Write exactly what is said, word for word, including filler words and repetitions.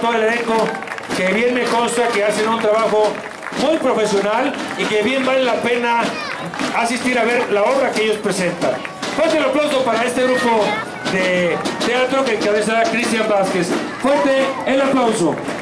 todo el elenco, que bien me consta que hacen un trabajo muy profesional y que bien vale la pena asistir a ver la obra que ellos presentan. Fuerte el aplauso para este grupo de teatro que encabeza Cristian Vázquez. Fuerte el aplauso.